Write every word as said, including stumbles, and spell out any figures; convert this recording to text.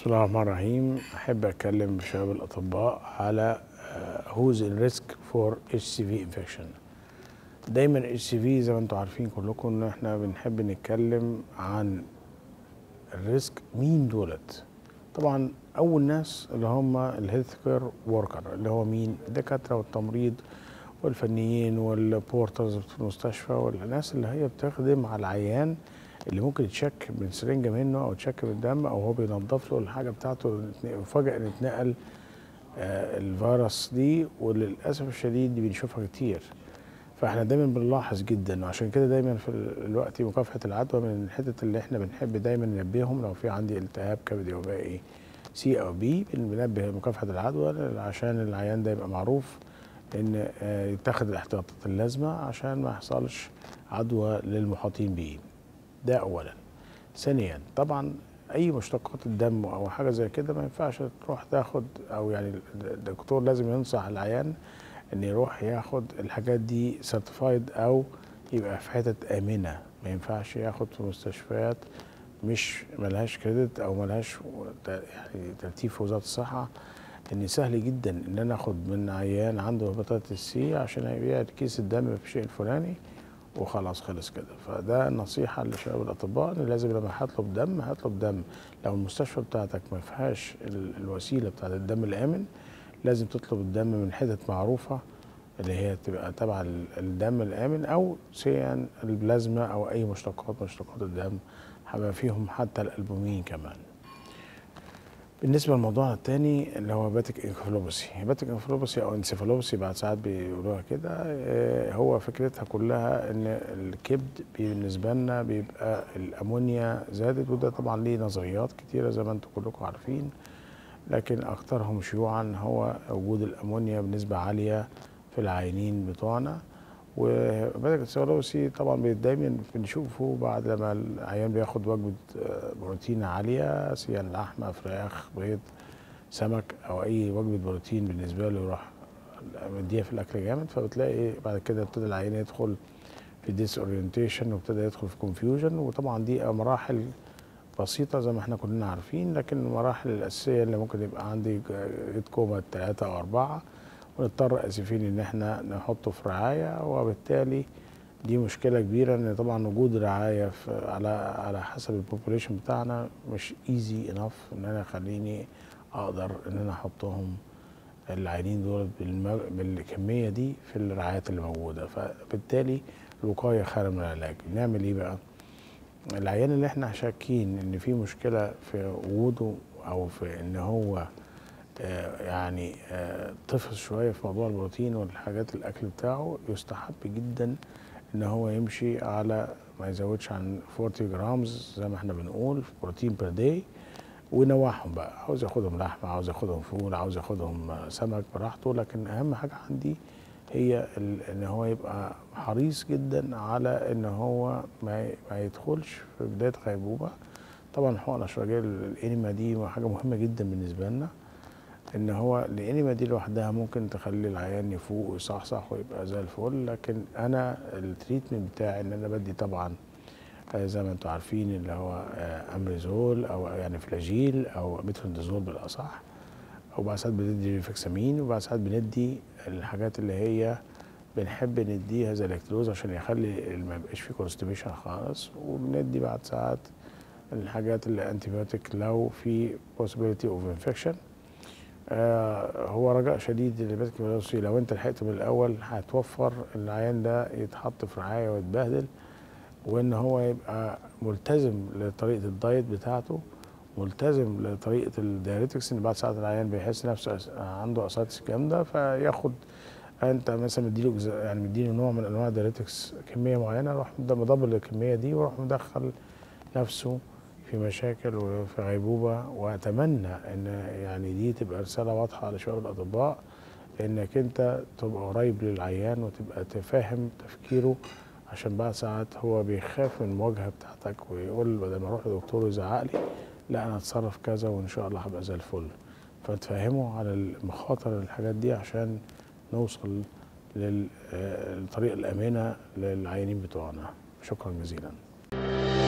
بسم الله الرحمن الرحيم. أحب أتكلم بشباب الأطباء على who's in risk for إتش سي في infection. دايما إتش سي في زي ما انتم عارفين كلكم ان احنا بنحب نتكلم عن الريسك. مين دولت؟ طبعا أول ناس اللي هم الهيلث كير وركر، اللي هو مين؟ الدكاترة والتمريض والفنيين والبورترز في المستشفى والناس اللي هي بتخدم على العيان، اللي ممكن يتشك من سرنجة منه او يتشك من الدم او هو بينظف له الحاجه بتاعته وفجأة ان اتنقل آه الفيروس دي، وللاسف الشديد دي بنشوفها كتير. فاحنا دايما بنلاحظ جدا، وعشان كده دايما في الوقت مكافحه العدوى من الحتت اللي احنا بنحب دايما ننبههم. لو في عندي التهاب كبدي وبائي سي او بي بننبه مكافحه العدوى عشان العيان ده يبقى معروف ان آه يتخذ الاحتياطات اللازمه عشان ما يحصلش عدوى للمحاطين بيه. ده اولا. ثانيا طبعا اي مشتقات الدم او حاجه زي كده ما ينفعش تروح تاخد، او يعني الدكتور لازم ينصح العيان ان يروح ياخد الحاجات دي سيرتيفايد او يبقى في حتت امنه. ما ينفعش ياخد في مستشفيات مش ملهاش كريدت او ملهاش يعني ترتيب في وزاره الصحه. ان سهل جدا ان انا اخد من عيان عنده هيباتيتس سي عشان يبيع كيس الدم في الشيء الفلاني وخلاص خلص كده. فده نصيحه لشباب الاطباء ان لازم لما هطلب دم هطلب دم. لو المستشفى بتاعتك ما فيهاش الوسيله بتاعت الدم الامن لازم تطلب الدم من حتت معروفه اللي هي تبقى تبع الدم الامن، او سيان البلازما او اي مشتقات مشتقات الدم هيبقى فيهم حتى الالبومين كمان. بالنسبه للموضوع الثاني اللي هو هيباتيك انكفالوباثي، هيباتيك انكفالوباثي او انسيفالوباثي بعد ساعات بيقولوها كده. هو فكرتها كلها ان الكبد بالنسبه لنا بيبقى الامونيا زادت، وده طبعا ليه نظريات كتيره زي ما انتم كلكم عارفين، لكن اكثرهم شيوعا هو وجود الامونيا بنسبه عاليه في العيانين بتوعنا. وهيباتيك انسيفالوباثي طبعا دايما بنشوفه بعد لما العيان بياخد وجبه بروتين عاليه، سواء لحمه فراخ بيض سمك او اي وجبه بروتين بالنسبه له يروح مديها في الاكل جامد، فبتلاقي بعد كده ابتدى العيان يدخل في ديس اورينتيشن وابتدى يدخل في كونفيوجن. وطبعا دي مراحل بسيطه زي ما احنا كلنا عارفين، لكن المراحل الاساسيه اللي ممكن يبقى عندي كوما ثلاثه او اربعه ونضطر اسفين ان احنا نحطه في رعايه، وبالتالي دي مشكله كبيره. ان طبعا وجود رعايه في على على حسب البوبوليشن بتاعنا مش ايزي انف ان انا اخليني اقدر ان انا احطهم العيانين دول بالكميه دي في الرعايات اللي موجوده. فبالتالي الوقايه خير من العلاج. نعمل ايه بقى؟ العيان اللي احنا شاكين ان في مشكله في وجوده او في ان هو آه يعني آه طفل شويه في موضوع البروتين والحاجات الاكل بتاعه، يستحب جدا ان هو يمشي على ما يزودش عن أربعين جرامز زي ما احنا بنقول بروتين بير داي، وينوعهم بقى. عاوز ياخدهم لحمه، عاوز ياخدهم فول، عاوز ياخدهم سمك براحته، لكن اهم حاجه عندي هي ان هو يبقى حريص جدا على ان هو ما ما يدخلش في بدايه غيبوبه. طبعا حقن الاشواجيل الانيما دي حاجه مهمه جدا بالنسبه لنا، ان هو الانيما دي لوحدها ممكن تخلي العيان يفوق ويصحصح ويبقى زي الفل. لكن انا التريتمنت بتاعي ان انا بدي طبعا زي ما انتم عارفين اللي هو امريزول او يعني فلاجيل او مترونيدازول بالاصح، او بعد ساعات بندي ريفكسامين، وبعد ساعات بندي الحاجات اللي هي بنحب نديها زي الكتروز عشان يخلي ما يبقاش فيه كونستيبيشن خالص، وبندي بعد ساعات الحاجات اللي انتيبيوتيك لو في possibility of infection. آه هو رجاء شديد الهيباتيك لو انت لحقته من الاول هتوفر العيان ده يتحط في رعايه ويتبهدل، وان هو يبقى ملتزم لطريقه الدايت بتاعته، ملتزم لطريقه الدايريتكس. ان بعد ساعه العيان بيحس نفسه عنده اسايتس جامده فياخد، انت مثلا مديله يعني مديله نوع من انواع الدايريتكس كميه معينه، روح مدبل الكميه دي وروح مدخل نفسه في مشاكل وفي غيبوبه. واتمنى ان يعني دي تبقى رساله واضحه لشباب الاطباء، انك انت تبقى قريب للعيان وتبقى تفهم تفكيره، عشان بعد ساعات هو بيخاف من المواجهه بتاعتك ويقول بدل ما اروح لدكتور يزعق لي لا انا اتصرف كذا وان شاء الله هبقى زي الفل. فتفهموا على المخاطر الحاجات دي عشان نوصل للطريقه الامنه للعيانين بتوعنا. شكرا جزيلا.